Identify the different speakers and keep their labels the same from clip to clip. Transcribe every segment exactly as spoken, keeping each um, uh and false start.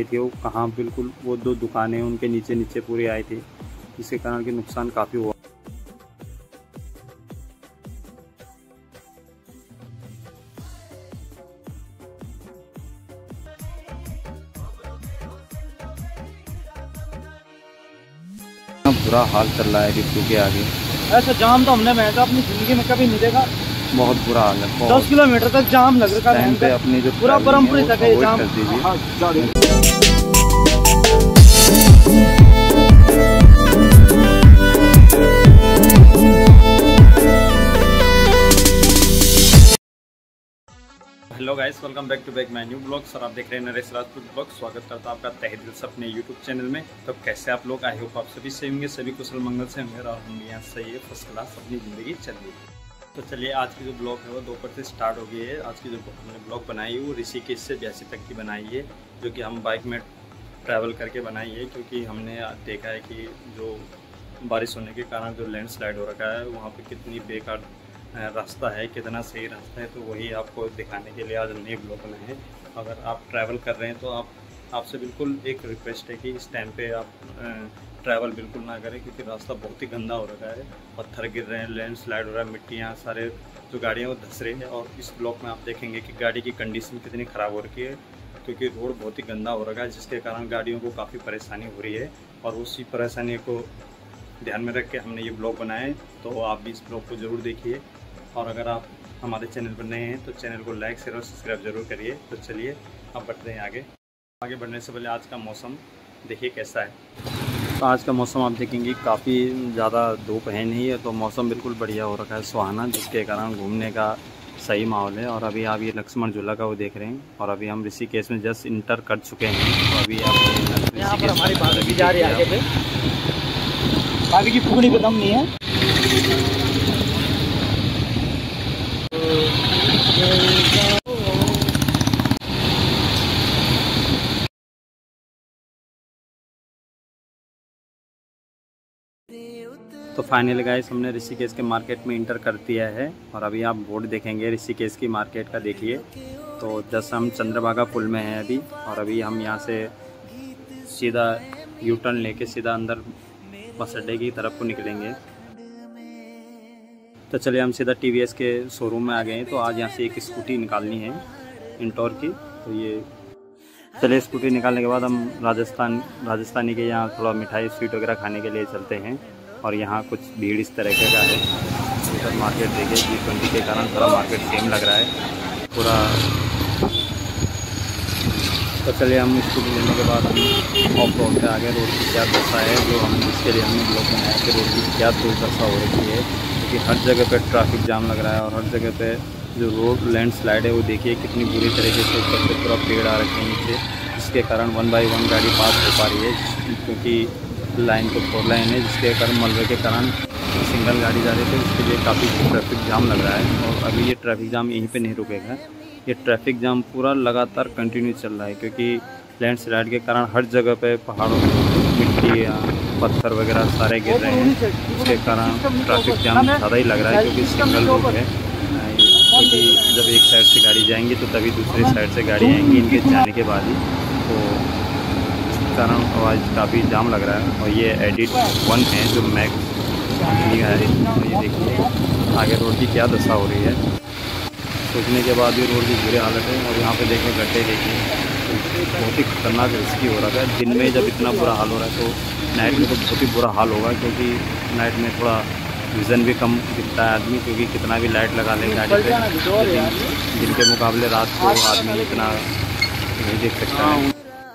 Speaker 1: आई थी वो कहाँ, बिल्कुल वो दो दुकानें उनके नीचे नीचे पूरी आई थी, जिसके कारण कि नुकसान काफ़ी हुआ। बुरा हाल चल रहा है डिपो के आगे।
Speaker 2: ऐसा जाम तो हमने मैं तो अपनी जिंदगी में कभी नहीं देखा।
Speaker 1: बहुत बुरा हाल है,
Speaker 2: दस किलोमीटर तक जाम लग रहा है।
Speaker 1: पे अपनी जो
Speaker 2: पूरा परमपुरी तक है जाम।
Speaker 1: Hello guys, welcome back to back my new blog. Sir आप देख रहे हैं नरेश राजपूत ब्लॉग। स्वागत करता हूं आपका तहे दिल से अपने यूट्यूब चैनल में। तो कैसे आप लोग, आई होप आप सभी सही होंगे, सभी कुशल मंगल से होंगे और हम यहाँ सही है, फर्स्ट क्लास अपनी ज़िंदगी चल रही है। तो चलिए, आज की जो ब्लॉग है वो दोपहर से स्टार्ट हो गई है। आज की जो हमने ब्लॉग बनाई है वो ऋषिकेश से ब्यासी तक की बनाई है, जो कि हम बाइक में ट्रैवल करके बनाई है, क्योंकि हमने देखा है कि जो बारिश होने के कारण जो लैंडस्लाइड हो रखा है वहाँ पर कितनी बेकार रास्ता है, कितना सही रास्ता है। तो वही आपको दिखाने के लिए आज हमने एक ब्लॉग बनाए हैं। अगर आप ट्रैवल कर रहे हैं तो आप आपसे बिल्कुल एक रिक्वेस्ट है कि इस टाइम पे आप ट्रैवल बिल्कुल ना करें, क्योंकि रास्ता बहुत ही गंदा हो रखा है। पत्थर गिर रहे हैं, लैंडस्लाइड हो रहा है, मिट्टियाँ सारे जो गाड़ियाँ वो धंस रही है। और इस ब्लॉग में आप देखेंगे कि गाड़ी की कंडीशन कितनी ख़राब हो रखी है, क्योंकि रोड बहुत ही गंदा हो रखा है, जिसके कारण गाड़ियों को काफ़ी परेशानी हो रही है। और उसी परेशानी को ध्यान में रख के हमने ये ब्लॉग बनाए। तो आप भी इस ब्लॉग को ज़रूर देखिए, और अगर आप हमारे चैनल पर नए हैं तो चैनल को लाइक शेयर और सब्सक्राइब जरूर करिए। तो चलिए अब बढ़ते हैं आगे। आगे बढ़ने से पहले आज का मौसम देखिए कैसा है। तो आज का मौसम आप देखेंगे काफ़ी ज़्यादा धूप है नहीं है, तो मौसम बिल्कुल बढ़िया हो रखा है, सुहाना, जिसके कारण घूमने का सही माहौल है। और अभी आप ये लक्ष्मण झूला का वो देख रहे हैं, और अभी हम ऋषिकेश में जस्ट इंटर कर चुके हैं। तो अभी आप
Speaker 2: यहाँ पर हमारी भाभी जा रही है आगे पे, भाभी की फूकनी पे दम नहीं है।
Speaker 1: तो फाइनली गाइस, हमने ऋषिकेश के मार्केट में इंटर कर दिया है, और अभी आप बोर्ड देखेंगे ऋषिकेश की मार्केट का, देखिए। तो जैसे हम चंद्रभागा पुल में हैं अभी, और अभी हम यहाँ से सीधा यू टर्न लेके सीधा अंदर बस अड्डे की तरफ को निकलेंगे। तो चलिए, हम सीधा टी वी एस के शोरूम में आ गए हैं। तो आज यहाँ से एक स्कूटी निकालनी है इंटोर की। तो ये चलिए, स्कूटी निकालने के बाद हम राजस्थान राजस्थानी के यहाँ थोड़ा मिठाई स्वीट वगैरह खाने के लिए चलते हैं। और यहाँ कुछ भीड़ इस तरह का है। इधर मार्केट देखिए, जी ट्वेंटी के कारण थोड़ा मार्केट सेम लग रहा है पूरा। तो चलिए, हम स्कूटी लेने के बाद हम ऑफ रोड पे आ गए। रोड की क्या दशा है, जो हम इसके लिए हमने ब्लॉग बनाया कि रोड की क्या दुर्दशा हो रही है, क्योंकि हर जगह पे ट्रैफिक जाम लग रहा है। और हर जगह पे जो रोड लैंडस्लाइड है वो देखिए कितनी बुरी तरीके से ऊपर से पूरा पेड़ आ रखे हैं नीचे, जिसके कारण वन बाई वन गाड़ी पास हो पा रही है, क्योंकि लाइन तो फोर लाइन है, जिसके कारण मलबे के कारण सिंगल गाड़ी जा रही थी, इसके लिए काफ़ी ट्रैफिक जाम लग रहा है। और अभी ये ट्रैफिक जाम यहीं पे नहीं रुकेगा, ये ट्रैफिक जाम पूरा लगातार कंटिन्यू चल रहा है, क्योंकि लैंडस्लाइड के कारण हर जगह पे पहाड़ों में मिट्टी या पत्थर वगैरह सारे गिर रहे हैं, जिसके कारण ट्रैफिक जाम ज़्यादा ही लग रहा है, क्योंकि सिंगल रोड है। क्योंकि जब एक साइड से गाड़ी जाएंगी तो तभी दूसरी साइड से गाड़ी आएंगी इनके जाने के बाद ही, तो इस कारण आवाज़ काफ़ी जाम लग रहा है। और ये एडिट वन है जो मैक्स कंपनी का है। तो ये देखिए आगे रोड की क्या दशा हो रही है, सोचने के बाद भी रोड की बुरी हालत है। और यहाँ पे देखें गड्ढे, देखिए तो बहुत ही खतरनाक रिस्की हो रहा है। दिन में जब इतना बुरा हाल हो रहा है तो नाइट में तो बहुत ही बुरा हाल होगा, क्योंकि नाइट में थोड़ा विज़न भी कम दिखता है आदमी, क्योंकि कितना भी लाइट लगा लें गाड़ी पे, दिन के मुकाबले रात को आदमी इतना नहीं देख सकता है।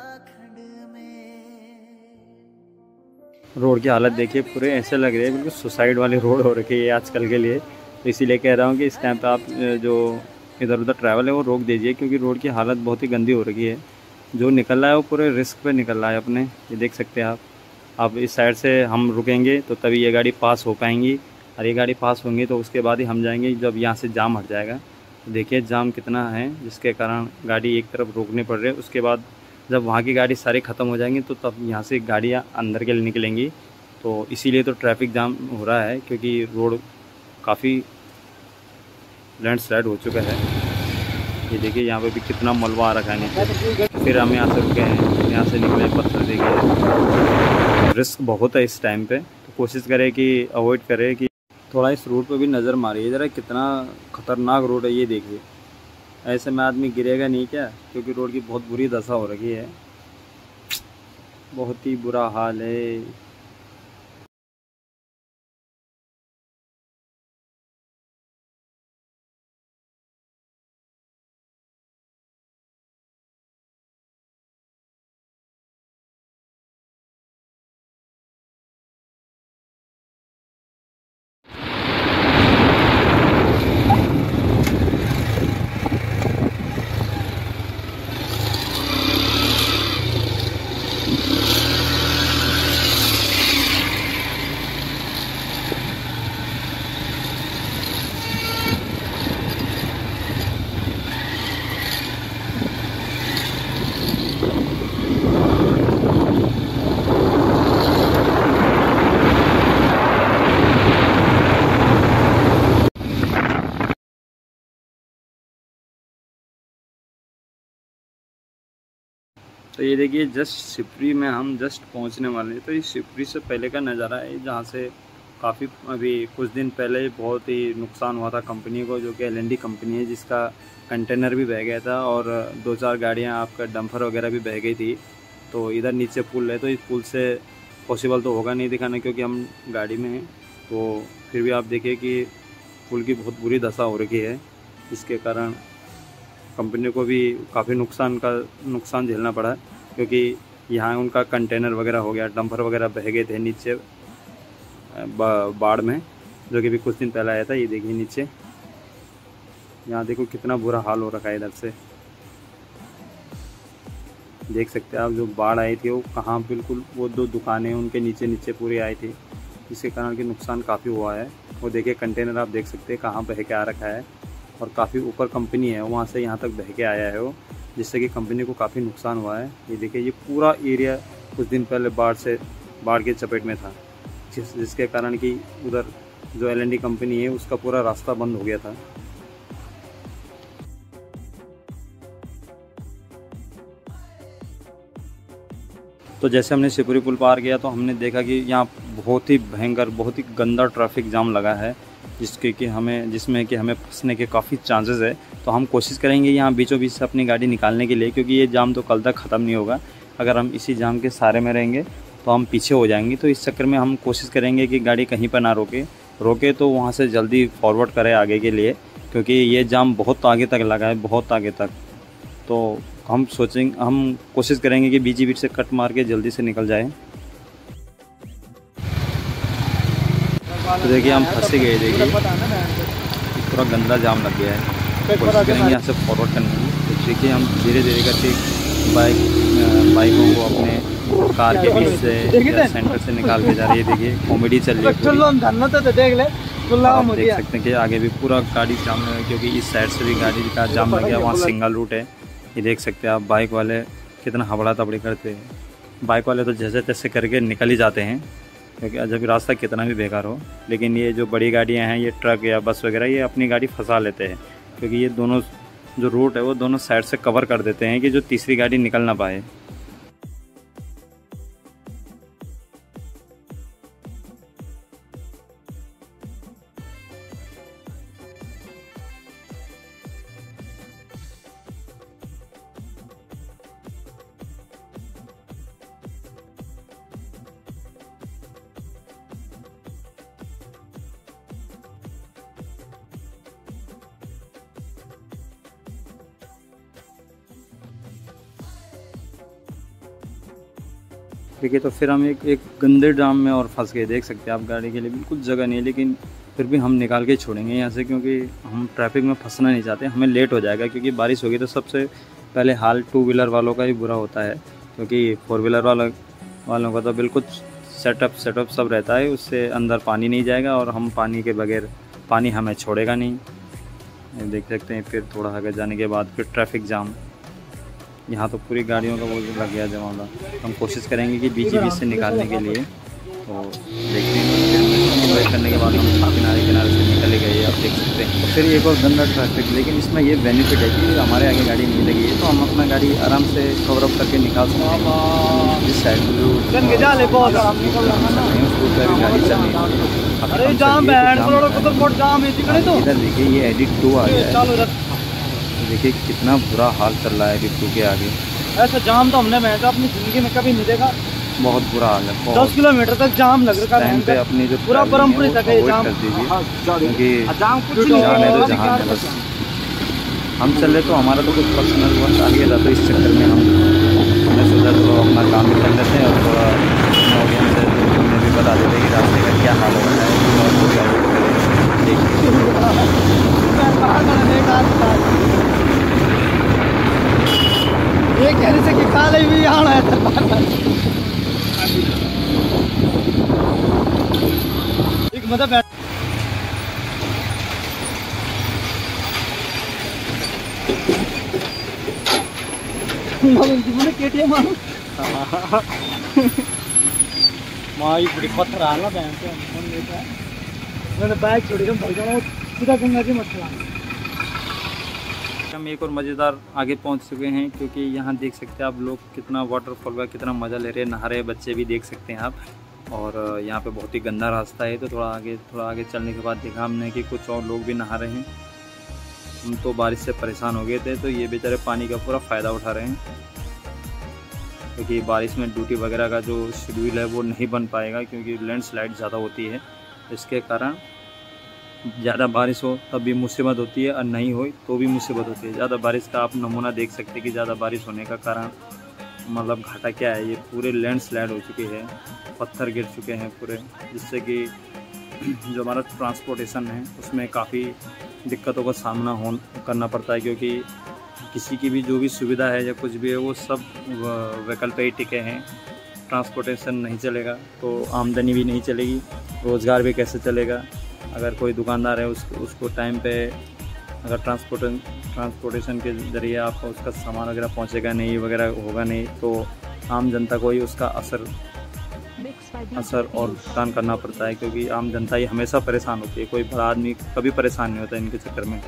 Speaker 1: रोड की हालत देखिए, पूरे ऐसे लग रहे हैं बिल्कुल सुसाइड वाली रोड हो रखी है आजकल के लिए। तो इसीलिए कह रहा हूँ कि इस टाइम पे आप जो इधर उधर ट्रैवल है वो रोक दीजिए, क्योंकि रोड की हालत बहुत ही गंदी हो रखी है। जो निकल रहा है वो पूरे रिस्क पे निकल रहा है अपने, ये देख सकते हैं आप। अब इस साइड से हम रुकेंगे तो तभी ये गाड़ी पास हो पाएंगी, और ये गाड़ी पास होंगी तो उसके बाद ही हम जाएंगे, जब यहाँ से जाम हट जाएगा। तो देखिए जाम कितना है, जिसके कारण गाड़ी एक तरफ रोकनी पड़ रही है। उसके बाद जब वहाँ की गाड़ी सारी ख़त्म हो जाएंगी तो तब यहाँ से गाड़ियाँ अंदर के लिए निकलेंगी। तो इसीलिए तो ट्रैफिक जाम हो रहा है, क्योंकि रोड काफ़ी लैंडस्लाइड हो चुका है। ये देखिए यहाँ पे भी कितना मलबा आ रखा है नीचे। फिर हम यहाँ से रुके हैं, यहाँ से निकले पत्थर देखिए। रिस्क बहुत है इस टाइम पे, तो कोशिश करें कि अवॉइड करें कि थोड़ा इस रोड पे भी नज़र मारिए ज़रा, कितना ख़तरनाक रोड है ये देखिए। ऐसे में आदमी गिरेगा नहीं क्या, क्योंकि रोड की बहुत बुरी दशा हो रखी है, बहुत ही बुरा हाल है। तो ये देखिए जस्ट सिपरी में हम जस्ट पहुंचने वाले हैं। तो ये सिपरी से पहले का नज़ारा है, जहाँ से काफ़ी अभी कुछ दिन पहले बहुत ही नुकसान हुआ था कंपनी को, जो कि एल एन डी कंपनी है, जिसका कंटेनर भी बह गया था और दो चार गाड़ियां आपका डंपर वगैरह भी बह गई थी। तो इधर नीचे पुल है, तो इस पुल से पॉसिबल तो होगा नहीं दिखाना क्योंकि हम गाड़ी में हैं। तो फिर भी आप देखिए कि पुल की बहुत बुरी दशा हो रखी है, इसके कारण कंपनी को भी काफ़ी नुकसान का नुकसान झेलना पड़ा, क्योंकि यहाँ उनका कंटेनर वगैरह हो गया, डंपर वगैरह बह गए थे नीचे बाढ़ में, जो कि भी कुछ दिन पहले आया था। ये देखिए नीचे, यहाँ देखो कितना बुरा हाल हो रखा है। इधर से देख सकते हैं आप, जो बाढ़ आई थी वो कहाँ, बिल्कुल वो दो दुकानें उनके नीचे नीचे पूरी आई थी, जिसके कारण कि नुकसान काफ़ी हुआ है। वो देखिए कंटेनर आप देख सकते हैं कहाँ बह के आ रखा है, और काफ़ी ऊपर कंपनी है, वहाँ से यहाँ तक बह के आया है वो, जिससे कि कंपनी को काफ़ी नुकसान हुआ है। ये देखिए ये पूरा एरिया कुछ दिन पहले बाढ़ से बाढ़ के चपेट में था, जिस जिसके कारण कि उधर जो एल एन डी कंपनी है उसका पूरा रास्ता बंद हो गया था। तो जैसे हमने शिवपुरी पुल पार किया तो हमने देखा कि यहाँ बहुत ही भयंकर, बहुत ही गंदा ट्रैफिक जाम लगा है, जिसके कि हमें जिसमें कि हमें फंसने के काफ़ी चांसेस है। तो हम कोशिश करेंगे यहाँ बीचों बीच से अपनी गाड़ी निकालने के लिए, क्योंकि ये जाम तो कल तक ख़त्म नहीं होगा। अगर हम इसी जाम के सहारे में रहेंगे तो हम पीछे हो जाएंगे। तो इस चक्कर में हम कोशिश करेंगे कि गाड़ी कहीं पर ना रोके रोके तो वहाँ से जल्दी फॉरवर्ड करें आगे के लिए, क्योंकि ये जाम बहुत आगे तक लगा है, बहुत आगे तक। तो हम सोचेंगे, हम कोशिश करेंगे कि बीची बीच से कट मार के जल्दी से निकल जाए। तो देखिए हम फंस गए, देखिए पूरा गंदा जाम लग गया है। कोशिश करेंगे यहाँ से फॉरवर्ड करने की। तो देखिए हम धीरे धीरे करके बाइक बाइकों को अपने कार के बीच से या सेंटर से निकाल के जा रही है। देखिए कॉमेडी चल रही है पूरी। आप देख सकते हैं कि आगे भी पूरा गाड़ी जाम है, क्योंकि इस साइड से भी गाड़ी का जाम लग गया, वहाँ सिंगल रूट है। ये देख सकते हैं आप, बाइक वाले कितना हबड़ा तबड़ी करते हैं। बाइक वाले तो जैसे तैसे करके निकल ही जाते हैं, क्योंकि जब रास्ता कितना भी बेकार हो। लेकिन ये जो बड़ी गाड़ियाँ हैं, ये ट्रक या बस वगैरह, ये अपनी गाड़ी फंसा लेते हैं, क्योंकि ये दोनों जो रूट है वो दोनों साइड से कवर कर देते हैं कि जो तीसरी गाड़ी निकल ना पाए। देखिए तो फिर हम एक एक गंदे ड्राम में और फंस गए। देख सकते हैं आप, गाड़ी के लिए बिल्कुल जगह नहीं है, लेकिन फिर भी हम निकाल के छोड़ेंगे यहाँ से, क्योंकि हम ट्रैफिक में फंसना नहीं चाहते। हमें लेट हो जाएगा, क्योंकि बारिश होगी तो सबसे पहले हाल टू व्हीलर वालों का ही बुरा होता है, क्योंकि फोर व्हीलर वालों वालों का तो बिल्कुल सेटअप सेटअप सब रहता है, उससे अंदर पानी नहीं जाएगा और हम पानी के बगैर पानी हमें छोड़ेगा नहीं। देख सकते हैं फिर थोड़ा आगे जाने के बाद फिर ट्रैफिक जाम। यहाँ तो पूरी गाड़ियों का वो लग गया जमावड़ा। हम कोशिश करेंगे कि बीच बीच से निकालने के लिए। तो देखते हैं। वेट करने के बाद हम किनारे किनारे से निकले गए, आप देख सकते हैं। फिर एक और गंदा ट्रैफिक, लेकिन इसमें ये बेनिफिट है कि हमारे आगे गाड़ी नहीं लगी है तो हम अपना गाड़ी आराम से कवर अप करके निकाल सकते हैं। जिस साइड में उस रूट पर भी गाड़ी चल रही है। इधर देखिए ये एडिट टू आ गया है, देखिए कितना बुरा हाल चल रहा है एडिट टू के आगे।
Speaker 2: ऐसा जाम तो हमने मैं अपनी जिंदगी में कभी नहीं देखा,
Speaker 1: बहुत बुरा हाल है।
Speaker 2: दस किलोमीटर तक जाम लग रहा है
Speaker 1: पे अपनी जो
Speaker 2: पूरा परमपुरी तक है जाम
Speaker 1: कर दीजिए, क्योंकि
Speaker 2: जाम कुछ नहीं
Speaker 1: जान है तो जहान है। बस हम चले तो हमारा तो कुछ पर्सनल वर्क आ गया था, तो इस चक्कर में हम हमने सोचा तो अपना काम भी कर लेते हैं और थोड़ा ऑडियंस है तो उन्हें भी बता देते कि रास्ते का क्या हाल हो रहा है और वो क्या
Speaker 2: ये कहने से कि काले भी आना है एक मतलब केटीएम माँ बड़ी पत्थर आ ना बहन से मैंने बाइक छोड़ी भाग जाना सीधा गंगा जी मत चलाना।
Speaker 1: हम एक और मज़ेदार आगे पहुंच चुके हैं, क्योंकि यहाँ देख सकते हैं आप लोग कितना वाटरफॉल का कितना मज़ा ले रहे हैं, नहा रहे बच्चे भी देख सकते हैं आप। और यहाँ पे बहुत ही गंदा रास्ता है, तो थोड़ा आगे थोड़ा आगे चलने के बाद देखा हमने कि कुछ और लोग भी नहा रहे हैं। हम तो बारिश से परेशान हो गए थे, तो ये बेचारे पानी का पूरा फ़ायदा उठा रहे हैं, क्योंकि बारिश में ड्यूटी वगैरह का जो शेड्यूल है वो नहीं बन पाएगा, क्योंकि लैंडस्लाइड ज़्यादा होती है। इसके कारण ज़्यादा बारिश हो तब भी मुसीबत होती है और नहीं हो तो भी मुसीबत होती है। ज़्यादा बारिश का आप नमूना देख सकते हैं कि ज़्यादा बारिश होने का कारण मतलब घाटा क्या है, ये पूरे लैंडस्लाइड हो चुके हैं, पत्थर गिर चुके हैं पूरे, जिससे कि जो हमारा ट्रांसपोर्टेशन है उसमें काफ़ी दिक्कतों का सामना हो करना पड़ता है, क्योंकि किसी की भी जो भी सुविधा है या कुछ भी है वो सब व्हीकल पे ही टिके हैं। ट्रांसपोर्टेशन नहीं चलेगा तो आमदनी भी नहीं चलेगी, रोज़गार भी कैसे चलेगा। अगर कोई दुकानदार है उस उसको टाइम पे अगर ट्रांसपोर्ट ट्रांसपोर्टेशन के ज़रिए आपका उसका सामान वगैरह पहुंचेगा नहीं वगैरह होगा नहीं, तो आम जनता को ही उसका असर असर और भुगतान करना पड़ता है, क्योंकि आम जनता ही हमेशा परेशान होती है, कोई बड़ा आदमी कभी परेशान नहीं होता इनके चक्कर में।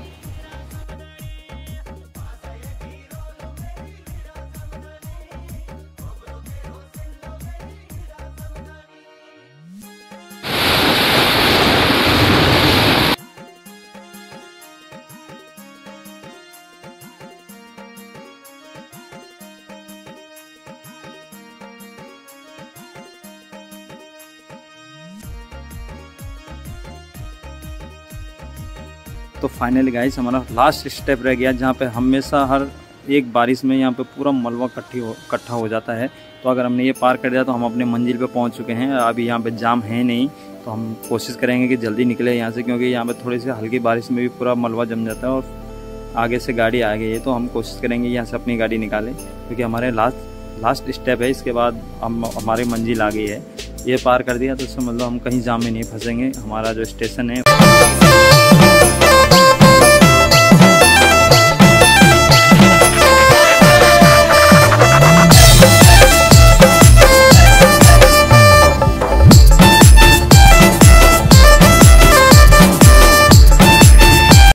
Speaker 1: तो फाइनली गाइस हमारा लास्ट स्टेप रह गया, जहाँ पे हमेशा हर एक बारिश में यहाँ पे पूरा मलबा इकट्ठी हो इकट्ठा हो जाता है। तो अगर हमने ये पार कर दिया तो हम अपने मंजिल पे पहुँच चुके हैं। अभी यहाँ पे जाम है नहीं, तो हम कोशिश करेंगे कि जल्दी निकले यहाँ से, क्योंकि यहाँ पे थोड़ी सी हल्की बारिश में भी पूरा मलबा जम जाता है और आगे से गाड़ी आ गई है। तो हम कोशिश करेंगे यहाँ से अपनी गाड़ी निकालें, क्योंकि हमारे लास्ट लास्ट स्टेप है। इसके बाद हम हमारी मंजिल आ गई है, ये पार कर दिया तो समझ लो हम कहीं जाम में नहीं फंसेंगे। हमारा जो स्टेशन है